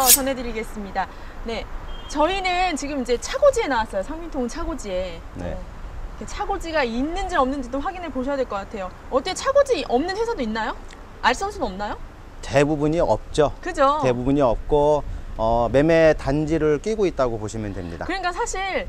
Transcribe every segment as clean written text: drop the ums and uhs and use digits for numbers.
전해드리겠습니다. 네, 저희는 지금 이제 차고지에 나왔어요. 상민통 차고지에. 네. 차고지가 있는지 없는지도 확인해 보셔야 될 것 같아요. 어때, 차고지 없는 회사도 있나요? 알선수는 없나요? 대부분이 없죠. 그죠? 대부분이 없고 매매 단지를 끼고 있다고 보시면 됩니다. 그러니까 사실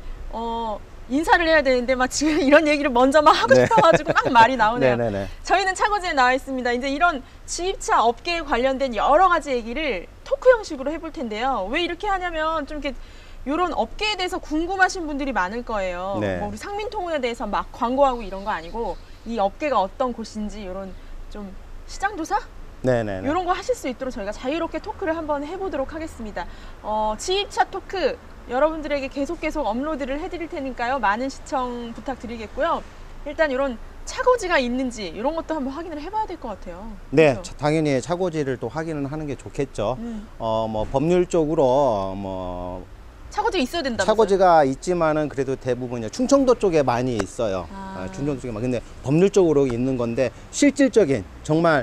인사를 해야 되는데 막 지금 이런 얘기를 먼저 막 하고 네. 싶어가지고 막 말이 나오네요. 네네네. 저희는 차고지에 나와 있습니다. 이제 이런 지입차 업계에 관련된 여러 가지 얘기를 토크 형식으로 해볼 텐데요. 왜 이렇게 하냐면 좀 이렇게 이런 업계에 대해서 궁금하신 분들이 많을 거예요. 네. 뭐 우리 상민통운에 대해서 막 광고하고 이런 거 아니고 이 업계가 어떤 곳인지 이런 좀 시장 조사? 네네네. 이런 거 하실 수 있도록 저희가 자유롭게 토크를 한번 해보도록 하겠습니다. 지입차 토크 여러분들에게 계속 업로드를 해드릴 테니까요. 많은 시청 부탁드리겠고요. 일단 이런 차고지가 있는지 이런 것도 한번 확인을 해봐야 될 것 같아요. 네, 그렇죠? 당연히 차고지를 또 확인을 하는 게 좋겠죠. 뭐 법률적으로 뭐 차고지가 있어야 된다면서요? 차고지가 있지만은 그래도 대부분이 충청도 쪽에 많이 있어요. 충청도 쪽에 근데 법률적으로 있는 건데 실질적인 정말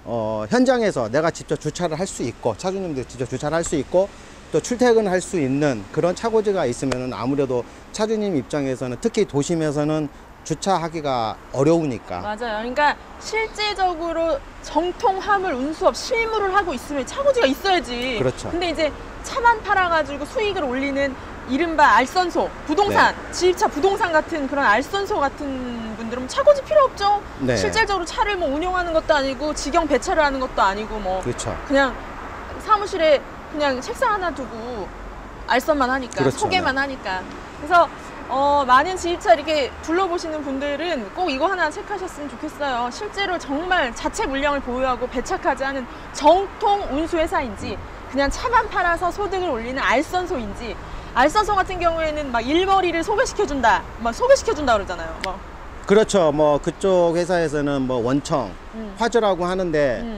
현장에서 내가 직접 주차를 할 수 있고 차주님들 직접 주차를 할 수 있고 또 출퇴근할 수 있는 그런 차고지가 있으면은 아무래도 차주님 입장에서는 특히 도심에서는 주차하기가 어려우니까. 맞아요. 그러니까 실제적으로 정통 화물 운수업 실무를 하고 있으면 차고지가 있어야지. 그렇죠. 근데 이제 차만 팔아가지고 수익을 올리는 이른바 알선소, 부동산, 네. 지입차 부동산 같은 그런 알선소 같은 분들은 차고지 필요 없죠. 네. 실질적으로 차를 뭐 운용하는 것도 아니고 직영 배차를 하는 것도 아니고 뭐 그렇죠. 그냥 사무실에 그냥 책상 하나 두고 알선만 하니까, 그렇죠. 소개만 하니까. 그래서 많은 지입차 이렇게 둘러보시는 분들은 꼭 이거 하나 체크하셨으면 좋겠어요. 실제로 정말 자체 물량을 보유하고 배차까지 하는 정통 운수회사인지 그냥 차만 팔아서 소득을 올리는 알선소인지. 알선소 같은 경우에는 막 일머리를 소개시켜준다, 막 소개시켜준다 그러잖아요. 뭐. 그렇죠. 뭐 그쪽 회사에서는 뭐 원청, 화주라고 하는데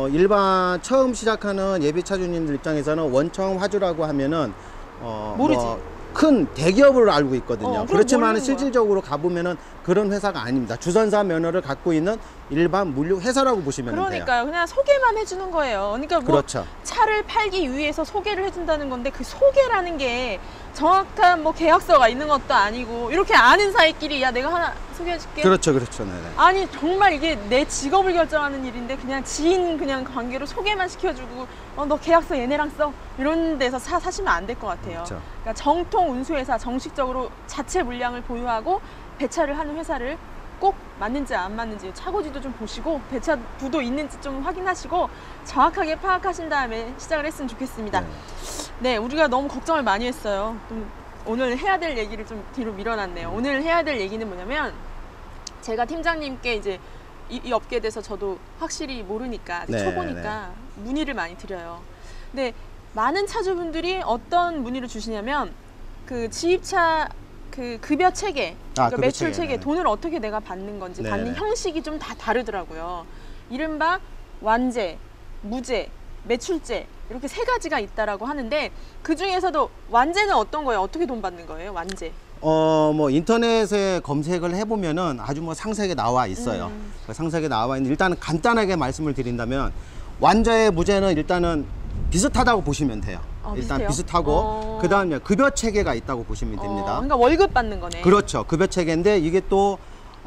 일반 처음 시작하는 예비 차주님들 입장에서는 원청, 화주라고 하면은 모르지. 뭐 큰 대기업을 알고 있거든요. 그렇지만 모르는 실질적으로 가보면은 그런 회사가 아닙니다. 주선사 면허를 갖고 있는 일반 물류 회사라고 보시면 돼요. 그러니까요. 그냥 소개만 해주는 거예요. 그러니까 뭐 그렇죠. 차를 팔기 위해서 소개를 해준다는 건데 그 소개라는 게 정확한 뭐 계약서가 있는 것도 아니고 이렇게 아는 사이끼리 야 내가 하나 소개해줄게. 그렇죠, 그렇죠. 네네. 아니 정말 이게 내 직업을 결정하는 일인데 그냥 지인 그냥 관계로 소개만 시켜주고 너 계약서 얘네랑 써 이런 데서 사시면 안 될 것 같아요. 그렇죠. 그러니까 정통 운수회사 정식적으로 자체 물량을 보유하고 배차를 하는 회사를 꼭 맞는지 안 맞는지 차고지도 좀 보시고 배차 부도 있는지 좀 확인하시고 정확하게 파악하신 다음에 시작을 했으면 좋겠습니다. 네, 우리가 너무 걱정을 많이 했어요. 좀 오늘 해야 될 얘기를 좀 뒤로 밀어놨네요. 오늘 해야 될 얘기는 뭐냐면 제가 팀장님께 이제 이 업계에 대해서 저도 확실히 모르니까 아직 초보니까 문의를 많이 드려요. 근데 많은 차주분들이 어떤 문의를 주시냐면 그 지입차 그 급여 체계, 그러니까 급여 매출 체계, 체계, 돈을 어떻게 내가 받는 건지 네네. 받는 형식이 좀 다 다르더라고요. 이른바 완제, 무제, 매출제 이렇게 세 가지가 있다라고 하는데 그 중에서도 완제는 어떤 거예요? 어떻게 돈 받는 거예요? 완제? 뭐 인터넷에 검색을 해보면은 아주 뭐 상세하게 나와 있어요. 상세하게 나와 있는 일단은 간단하게 말씀을 드린다면 완제의 무제는 일단은 비슷하다고 보시면 돼요. 일단 비슷해요? 비슷하고 그 다음에 급여 체계가 있다고 보시면 됩니다. 그러니까 월급 받는 거네. 그렇죠. 급여 체계인데 이게 또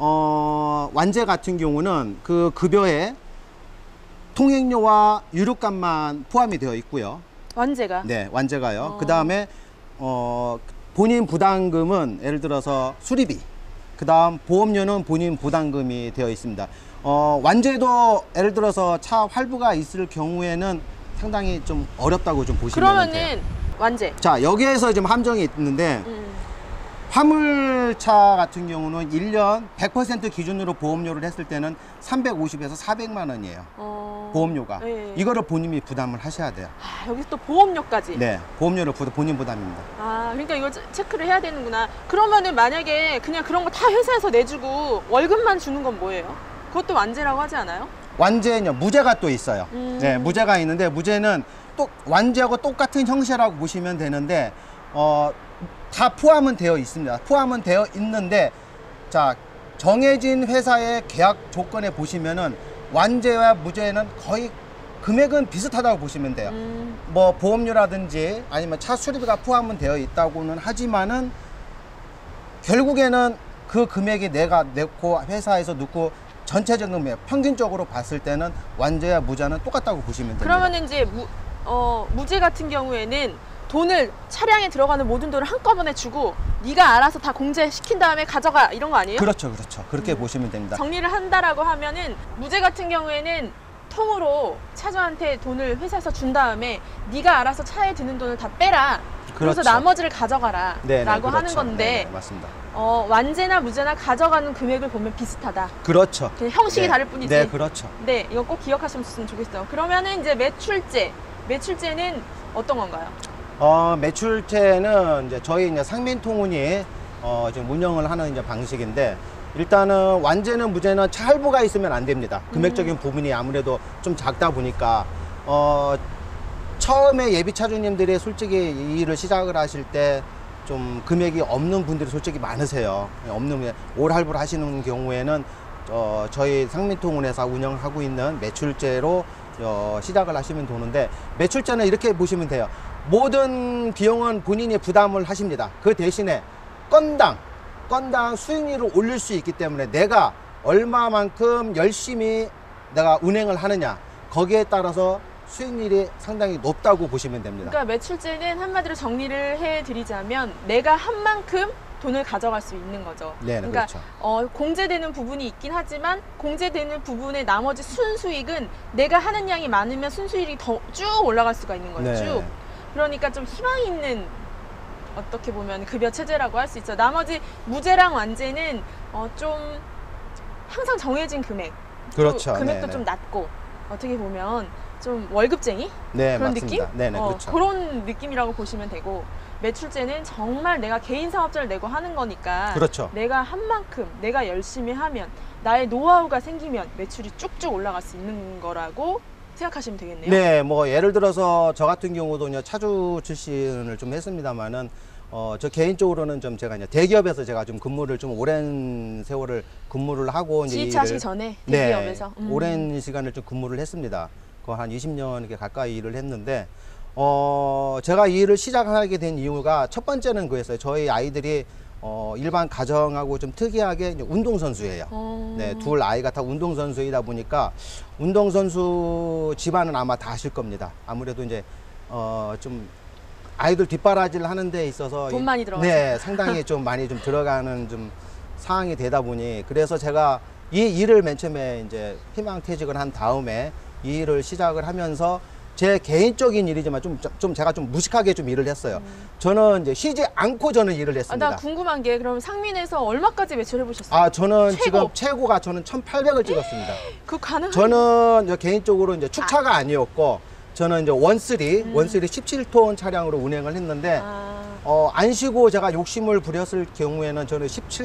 완제 같은 경우는 그 급여에 통행료와 유류값만 포함이 되어 있고요. 완제가? 네, 완제가요. 그 다음에 본인 부담금은 예를 들어서 수리비, 그 다음 보험료는 본인 부담금이 되어 있습니다. 완제도 예를 들어서 차 활부가 있을 경우에는 상당히 좀 어렵다고 좀 보시면 돼요. 그러면은 완제. 자, 여기에서 좀 함정이 있는데 화물차 같은 경우는 1년 100% 기준으로 보험료를 했을 때는 350에서 400만 원이에요. 보험료가. 네. 이거를 본인이 부담을 하셔야 돼요. 여기 또 보험료까지. 네, 보험료를 본인 부담입니다. 그러니까 이거 체크를 해야 되는구나. 그러면은 만약에 그냥 그런 거 다 회사에서 내주고 월급만 주는 건 뭐예요? 그것도 완제라고 하지 않아요? 완제는요, 무제가 또 있어요. 네, 무제가 있는데 무제는 또 완제하고 똑같은 형식이라고 보시면 되는데 다 포함은 되어 있습니다. 포함은 되어 있는데 자, 정해진 회사의 계약 조건에 보시면은 완제와 무제는 거의 금액은 비슷하다고 보시면 돼요. 뭐 보험료라든지 아니면 차 수리비가 포함은 되어 있다고는 하지만은 결국에는 그 금액이 내가 내고 회사에서 넣고 전체적인 금액 평균적으로 봤을 때는 완제와 무제는 똑같다고 보시면 됩니다. 그러면 이제 무제 같은 경우에는 돈을 차량에 들어가는 모든 돈을 한꺼번에 주고 네가 알아서 다 공제시킨 다음에 가져가 이런 거 아니에요? 그렇죠, 그렇죠. 그렇게 보시면 됩니다. 정리를 한다라고 하면은 무제 같은 경우에는 통으로 차주한테 돈을 회사에서 준 다음에 네가 알아서 차에 드는 돈을 다 빼라. 그래서 그렇죠. 나머지를 가져가라 네네, 라고 그렇죠. 하는 건데 네네, 맞습니다. 완제나 무제나 가져가는 금액을 보면 비슷하다. 그렇죠. 그냥 형식이 네. 다를 뿐이지. 네, 그렇죠. 네, 이거 꼭 기억하셨으면 좋겠어요. 그러면은 이제 매출제는 어떤 건가요? 매출제는 이제 저희 이제 상민통운이 지금 운영을 하는 이제 방식인데, 일단은 완제는 무제는 차 할부가 있으면 안 됩니다. 금액적인 부분이 아무래도 좀 작다 보니까 처음에 예비 차주님들이 솔직히 이 일을 시작을 하실 때 좀 금액이 없는 분들이 솔직히 많으세요. 없는 올 할부를 하시는 경우에는 저희 상민통운에서 운영하고 있는 매출제로 시작을 하시면 되는데, 매출제는 이렇게 보시면 돼요. 모든 비용은 본인이 부담을 하십니다. 그 대신에 건당 수익률을 올릴 수 있기 때문에 내가 얼마만큼 열심히 내가 운행을 하느냐, 거기에 따라서 수익률이 상당히 높다고 보시면 됩니다. 그러니까 매출제는 한마디로 정리를 해드리자면 내가 한 만큼 돈을 가져갈 수 있는 거죠. 네, 그러니까 그렇죠. 공제되는 부분이 있긴 하지만 공제되는 부분의 나머지 순수익은 내가 하는 양이 많으면 순수익이 더 쭉 올라갈 수가 있는 거예요. 네. 쭉. 그러니까 좀 희망 있는, 어떻게 보면 급여 체제라고 할 수 있죠. 나머지 무제랑 완제는 좀 항상 정해진 금액, 그렇죠. 금액도 네네. 좀 낮고, 어떻게 보면 좀 월급쟁이 네, 그런 맞습니다. 느낌? 네네, 그렇죠. 그런 느낌이라고 보시면 되고, 매출제는 정말 내가 개인 사업자를 내고 하는 거니까 그렇죠. 내가 한 만큼 내가 열심히 하면 나의 노하우가 생기면 매출이 쭉쭉 올라갈 수 있는 거라고 생각하시면 되겠네요. 네, 뭐 예를 들어서 저 같은 경우도 차주 출신을 좀 했습니다만은 저 개인적으로는 좀 제가 이제 대기업에서 제가 좀 근무를 좀 오랜 세월을 근무를 하고 이제 지입차하시기 전에 대기업에서 네, 오랜 시간을 좀 근무를 했습니다. 거의 한 20년 이렇게 가까이 일을 했는데 제가 이 일을 시작하게 된 이유가 첫 번째는 그였어요. 저희 아이들이 일반 가정하고 좀 특이하게 이제 운동선수예요. 네, 둘 아이가 다 운동선수이다 보니까 운동선수 집안은 아마 다 아실 겁니다. 아무래도 이제 좀 아이들 뒷바라지를 하는 데 있어서 돈 많이 들어가죠. 네, 상당히 좀 많이 좀 들어가는 좀 상황이 되다 보니, 그래서 제가 이 일을 맨 처음에 이제 희망퇴직을 한 다음에 이 일을 시작을 하면서 제 개인적인 일이지만 좀 제가 좀 무식하게 좀 일을 했어요. 저는 이제 쉬지 않고 저는 일을 했습니다. 나 궁금한 게, 그럼 상민에서 얼마까지 매출해 보셨어요? 저는 최고. 지금 최고가 저는 1,800을 찍었습니다. 그 가능한? 저는 이제 개인적으로 이제 축차가 아니었고, 저는 이제 원쓰리 17톤 차량으로 운행을 했는데, 안 쉬고 제가 욕심을 부렸을 경우에는 저는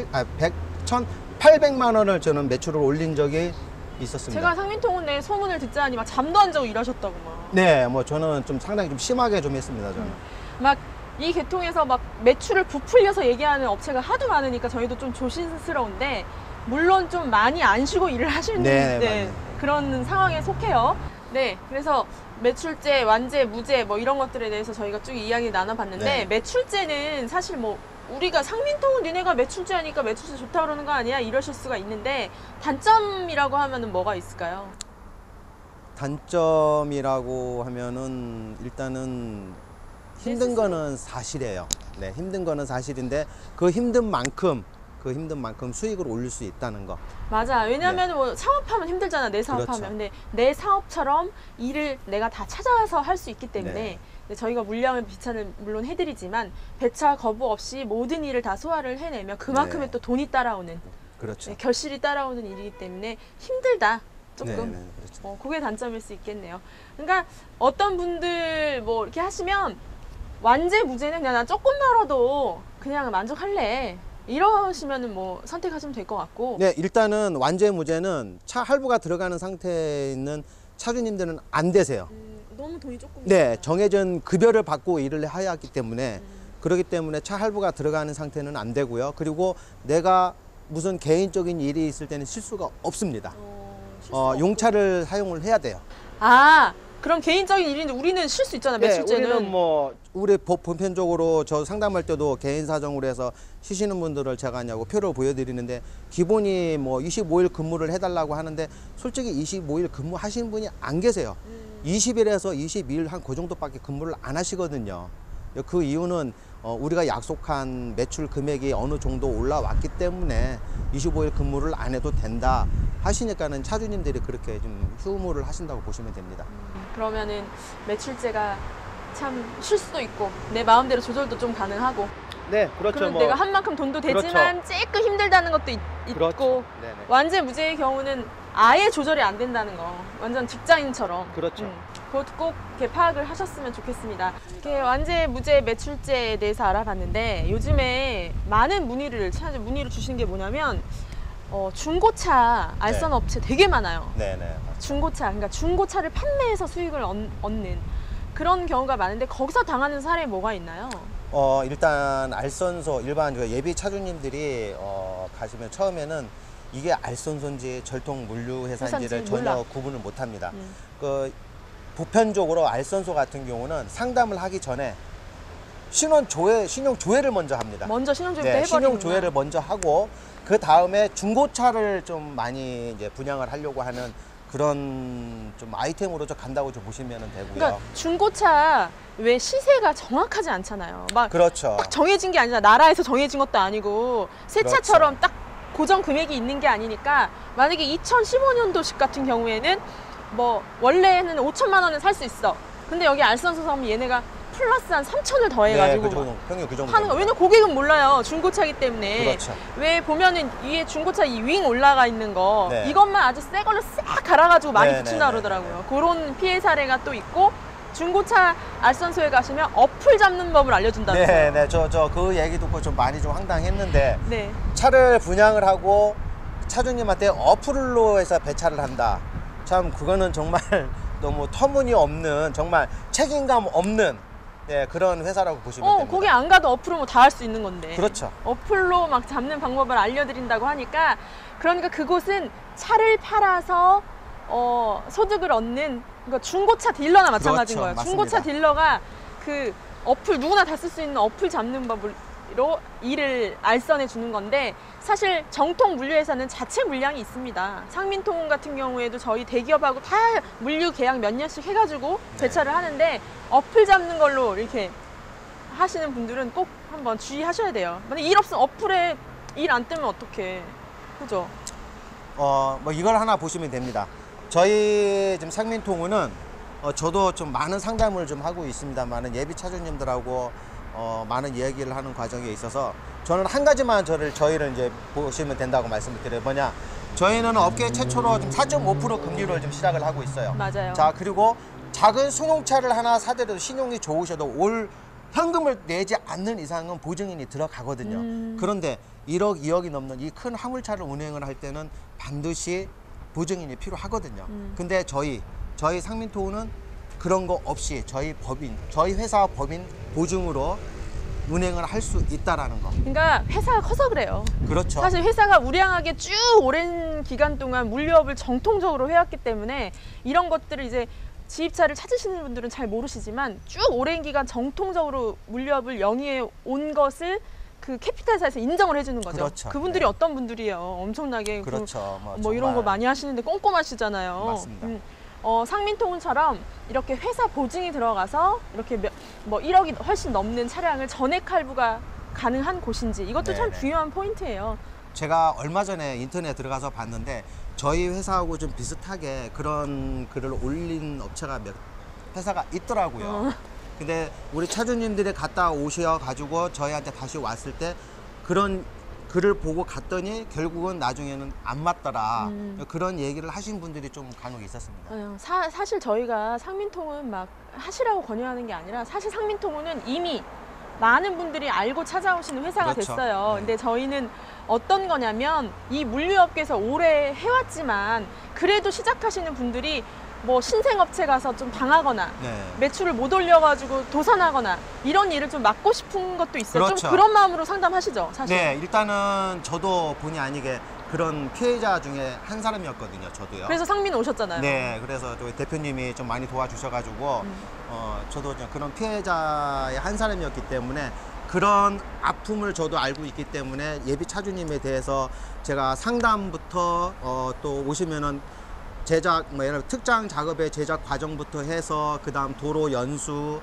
1,800만 원을 저는 매출을 올린 적이 있었습니다. 제가 상민통운에 소문을 듣자니 막 잠도 안 자고 일하셨다고 막. 네, 뭐 저는 좀 상당히 좀 심하게 좀 했습니다, 저는. 막 이 계통에서 막 매출을 부풀려서 얘기하는 업체가 하도 많으니까 저희도 좀 조심스러운데, 물론 좀 많이 안 쉬고 일을 하시는 네, 그런 상황에 속해요. 네, 그래서 매출제, 완제, 무제 뭐 이런 것들에 대해서 저희가 쭉 이야기 나눠봤는데, 네. 매출제는 사실 뭐 우리가 상민통운 니네가 매출제 하니까 매출제 좋다 그러는 거 아니야? 이러실 수가 있는데, 단점이라고 하면은 뭐가 있을까요? 단점이라고 하면은 일단은 힘든 거는 사실이에요. 네, 힘든 거는 사실인데 그 힘든 만큼 수익을 올릴 수 있다는 거. 맞아. 왜냐하면 뭐 사업하면 힘들잖아. 내 사업하면. 그렇죠. 근데 내 사업처럼 일을 내가 다 찾아서 할 수 있기 때문에, 네. 근데 저희가 물량을 비차를 물론 해드리지만 배차 거부 없이 모든 일을 다 소화를 해내면 그만큼의 네. 또 돈이 따라오는, 그렇죠. 네, 결실이 따라오는 일이기 때문에 힘들다. 조금. 네, 네, 그렇죠. 그게 단점일 수 있겠네요. 그러니까 어떤 분들 뭐 이렇게 하시면 완제 무제는 그냥 나 조금 벌어도 그냥 만족할래, 이러시면은 뭐 선택하시면 될 것 같고. 네, 일단은 완제 무제는 차 할부가 들어가는 상태에 있는 차주님들은 안 되세요. 너무 돈이 조금. 네, 정해진 급여를 받고 일을 해야 하기 때문에 그렇기 때문에 차 할부가 들어가는 상태는 안 되고요. 그리고 내가 무슨 개인적인 일이 있을 때는 실수가 없습니다. 실수가 없고. 용차를 사용을 해야 돼요. 그럼 개인적인 일인데 우리는 쉴 수 있잖아, 네, 매출제는. 우리는 뭐 우리 보편적으로 저 상담할 때도 개인 사정으로 해서 쉬시는 분들을 제가 하냐고 표를 보여드리는데 기본이 뭐 25일 근무를 해달라고 하는데 솔직히 25일 근무하시는 분이 안 계세요. 20일에서 22일 한 그 정도밖에 근무를 안 하시거든요. 그 이유는 우리가 약속한 매출 금액이 어느 정도 올라왔기 때문에 25일 근무를 안 해도 된다 하시니까는 차주님들이 그렇게 좀 휴무를 하신다고 보시면 됩니다. 그러면은 매출제가 참 쉴 수도 있고 내 마음대로 조절도 좀 가능하고. 네, 그렇죠. 그럼 내가 한 만큼 돈도 되지만 조금 힘들다는 것도 있고. 그렇죠. 네네. 완전 무죄의 경우는 아예 조절이 안 된다는 거. 완전 직장인처럼. 그렇죠. 그것도 꼭 이렇게 파악을 하셨으면 좋겠습니다. 이렇게 완전 무죄 매출제에 대해서 알아봤는데 요즘에 많은 문의를 주시는 게 뭐냐면 중고차 알선 네. 업체 되게 많아요. 네네. 중고차, 그러니까 중고차를 판매해서 수익을 얻는 그런 경우가 많은데 거기서 당하는 사례 뭐가 있나요? 일단 알선소 일반 그 예비 차주님들이 가시면 처음에는 이게 알선소인지 절통 물류 회사인지를 회사인지 전혀 몰라. 구분을 못합니다. 그 보편적으로 알선소 같은 경우는 상담을 하기 전에 신용 조회를 먼저 합니다. 먼저 신용조회부터 네, 해버리는 신용 조회를 먼저 하고 그 다음에 중고차를 좀 많이 이제 분양을 하려고 하는 그런 좀 아이템으로 좀 간다고 좀 보시면 되고요. 그러니까 중고차 왜 시세가 정확하지 않잖아요. 막 그렇죠. 딱 정해진 게 아니라 나라에서 정해진 것도 아니고 새 그렇죠. 차처럼 딱 고정 금액이 있는 게 아니니까 만약에 2015년도식 같은 경우에는 뭐 원래는 5천만 원은 살 수 있어. 근데 여기 알선소 사면 얘네가 플러스 한 3천을 더해가지고 네, 그 정도, 평균 그 정도. 하는 거. 왜냐면 고객은 몰라요. 중고차기 때문에. 그렇죠. 왜 보면은 위에 중고차 이 윙 올라가 있는 거 네. 이것만 아주 새 걸로 싹 갈아가지고 많이 네, 붙인다 네, 그러더라고요. 그런 피해 사례가 또 있고 중고차 알선소에 가시면 어플 잡는 법을 알려준다면서요. 네, 네, 저 그 얘기 듣고 좀 많이 좀 황당했는데 네. 차를 분양을 하고 차주님한테 어플로 해서 배차를 한다. 참 그거는 정말 너무 터무니없는 정말 책임감 없는 그런 회사라고 보시면 됩니다. 거기 안 가도 어플로 뭐 다 할 수 있는 건데. 그렇죠. 어플로 막 잡는 방법을 알려드린다고 하니까 그러니까 그곳은 차를 팔아서 소득을 얻는 그러니까 중고차 딜러나 마찬가지인 그렇죠. 거예요. 맞습니다. 중고차 딜러가 그 어플 누구나 다 쓸 수 있는 어플 잡는 법으로 일을 알선해 주는 건데 사실 정통 물류회사는 자체 물량이 있습니다. 상민통 같은 경우에도 저희 대기업하고 다 물류 계약 몇 년씩 해가지고 배차를 하는데 어플 잡는 걸로 이렇게 하시는 분들은 꼭 한번 주의하셔야 돼요. 만약 일 없으면 어플에 일 안 뜨면 어떡해. 그죠? 뭐 이걸 하나 보시면 됩니다. 저희 지금 상민통우는 저도 좀 많은 상담을 좀 하고 있습니다만은 예비 차주님들하고 많은 이야기를 하는 과정에 있어서 저는 한 가지만 저희를 이제 보시면 된다고 말씀을 드려요. 뭐냐? 저희는 업계 최초로 좀 4.5% 금리를 좀 시작을 하고 있어요. 맞아요. 자, 그리고 작은 승용차를 하나 사더라도 신용이 좋으셔도 올 현금을 내지 않는 이상은 보증인이 들어가거든요. 그런데 1억, 2억이 넘는 이 큰 화물차를 운행을 할 때는 반드시 보증인이 필요하거든요. 근데 저희 상민토우는 그런 거 없이 저희 회사 법인 보증으로 운행을 할 수 있다라는 거. 그러니까 회사가 커서 그래요. 그렇죠. 사실 회사가 우량하게 쭉 오랜 기간 동안 물류업을 정통적으로 해왔기 때문에 이런 것들을 이제 지입차를 찾으시는 분들은 잘 모르시지만 쭉 오랜 기간 정통적으로 물류업을 영위해 온 것을 그 캐피탈사에서 인정을 해주는 거죠. 그렇죠. 그분들이 네. 어떤 분들이에요. 엄청나게 그렇죠. 뭐 이런 거 정말 많이 하시는데 꼼꼼하시잖아요. 맞습니다. 상민통운처럼 이렇게 회사 보증이 들어가서 이렇게 뭐 1억이 훨씬 넘는 차량을 전액 할부가 가능한 곳인지 이것도 참 네네. 중요한 포인트예요. 제가 얼마 전에 인터넷에 들어가서 봤는데 저희 회사하고 좀 비슷하게 그런 글을 올린 업체가 몇 회사가 있더라고요. 근데 우리 차주님들이 갔다 오셔가지고 저희한테 다시 왔을 때 그런 글을 보고 갔더니 결국은 나중에는 안 맞더라. 그런 얘기를 하신 분들이 좀 간혹 있었습니다. 사실 저희가 상민통운 막 하시라고 권유하는 게 아니라 사실 상민통운은 이미 많은 분들이 알고 찾아오시는 회사가 그렇죠. 됐어요. 네. 근데 저희는 어떤 거냐면 이 물류업계에서 오래 해왔지만 그래도 시작하시는 분들이 뭐 신생업체 가서 좀 당하거나 네. 매출을 못 올려가지고 도산하거나 이런 일을 좀 막고 싶은 것도 있어요. 그렇죠. 좀 그런 마음으로 상담하시죠, 사실. 네, 일단은 저도 본의 아니게 그런 피해자 중에 한 사람이었거든요, 저도요. 그래서 상민 오셨잖아요. 네, 그래서 저희 대표님이 좀 많이 도와주셔가지고 저도 이제 그런 피해자의 한 사람이었기 때문에 그런 아픔을 저도 알고 있기 때문에 예비 차주님에 대해서 제가 상담부터 또 오시면은 제작 뭐 예를 들어 특장 작업의 제작 과정부터 해서 그다음 도로 연수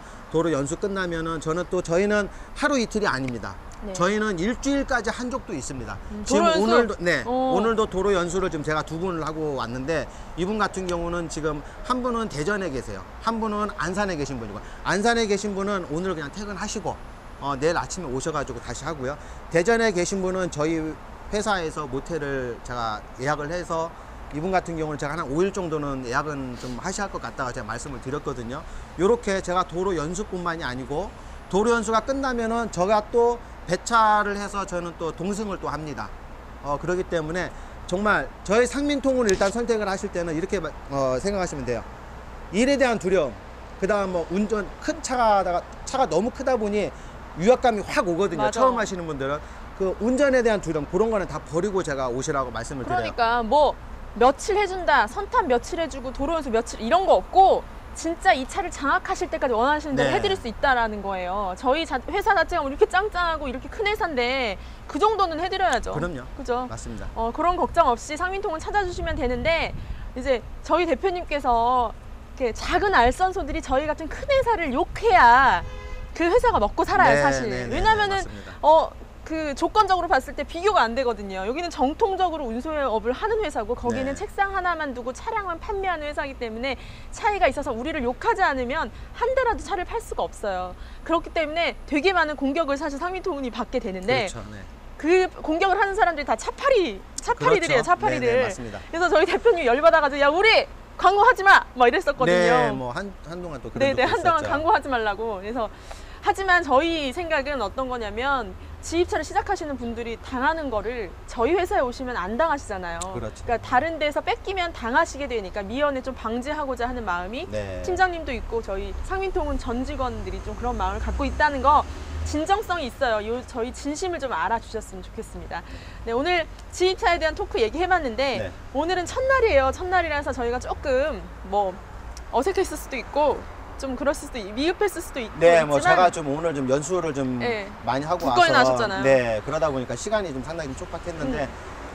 끝나면은 저희는 하루 이틀이 아닙니다. 네. 저희는 일주일까지 한 적도 있습니다. 도로 지금 연수? 오늘도 오. 오늘도 도로 연수를 지금 제가 2분을 하고 왔는데 이분 같은 경우는 지금 한 분은 대전에 계세요. 한 분은 안산에 계신 분이고 안산에 계신 분은 오늘 그냥 퇴근하시고 내일 아침에 오셔가지고 다시 하고요. 대전에 계신 분은 저희 회사에서 모텔을 제가 예약을 해서 이분 같은 경우는 제가 한 5일 정도는 예약은 좀 하셔야 할 것 같다가 제가 말씀을 드렸거든요. 요렇게 제가 도로 연수뿐만이 아니고 도로 연수가 끝나면은 제가 또 배차를 해서 저는 또 동승을 또 합니다. 그렇기 때문에 정말 저희 상민통을 일단 선택을 하실 때는 이렇게 생각하시면 돼요. 일에 대한 두려움, 그 다음 뭐 운전 큰 차가 너무 크다 보니 위압감이 확 오거든요. 맞아. 처음 하시는 분들은 그 운전에 대한 두려움 그런 거는 다 버리고 제가 오시라고 말씀을 드려요. 그러니까 뭐 며칠 해준다, 선탑 며칠 해주고 도로 연수 며칠 이런 거 없고 진짜 이 차를 장악하실 때까지 원하시는 대로 네. 해드릴 수 있다라는 거예요. 저희 회사 자체가 이렇게 짱짱하고 이렇게 큰 회사인데 그 정도는 해드려야죠. 그럼요. 그죠? 맞습니다. 그런 걱정 없이 상민통을 찾아주시면 되는데 이제 저희 대표님께서 이렇게 작은 알선소들이 저희 같은 큰 회사를 욕해야 그 회사가 먹고 살아요, 네, 사실. 네, 네, 왜냐면은 네, 맞습니다. 그 조건적으로 봤을 때 비교가 안 되거든요. 여기는 정통적으로 운송업을 하는 회사고 거기는 네. 책상 하나만 두고 차량만 판매하는 회사이기 때문에 차이가 있어서 우리를 욕하지 않으면 한 대라도 차를 팔 수가 없어요. 그렇기 때문에 되게 많은 공격을 사실 상민통운이 받게 되는데 그렇죠. 네. 그 공격을 하는 사람들이 다 차파리들이에요. 그렇죠. 차파리들. 네, 네, 맞습니다. 그래서 저희 대표님 열받아가지고 야 우리 광고하지 마! 막 이랬었거든요. 네, 뭐 한동안 또 그런 네네, 적도 한동안 있었죠. 광고하지 말라고. 그래서 하지만 저희 생각은 어떤 거냐면 지입차를 시작하시는 분들이 당하는 거를 저희 회사에 오시면 안 당하시잖아요. 그렇죠. 그러니까 다른 데서 뺏기면 당하시게 되니까 미연에 좀 방지하고자 하는 마음이 네. 팀장님도 있고 저희 상민통운 전 직원들이 좀 그런 마음을 갖고 있다는 거 진정성이 있어요. 저희 진심을 좀 알아주셨으면 좋겠습니다. 네, 오늘 지입차에 대한 토크 얘기해봤는데 네. 오늘은 첫날이에요. 첫날이라서 저희가 조금 뭐 어색했을 수도 있고 좀 그랬을 수도 미흡했을 수도 있고 네, 뭐 있지만 제가 좀 오늘 좀 연수를 좀 네. 많이 하고 굳건히 와서 나셨잖아요. 네, 그러다 보니까 시간이 좀 상당히 좀 촉박했는데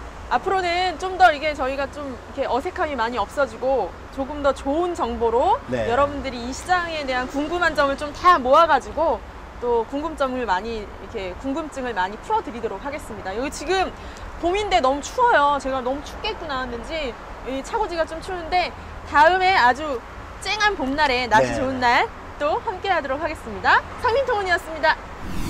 앞으로는 좀 더 이게 저희가 좀 이렇게 어색함이 많이 없어지고 조금 더 좋은 정보로 네. 여러분들이 이 시장에 대한 궁금한 점을 좀 다 모아가지고 또 궁금증을 많이 풀어드리도록 하겠습니다. 여기 지금 봄인데 너무 추워요. 제가 너무 춥게 입고 나왔는지 이 차고지가 좀 추운데 다음에 아주 쨍한 봄날에 날씨 네. 좋은 날 또 함께 하도록 하겠습니다. 상민통운이었습니다.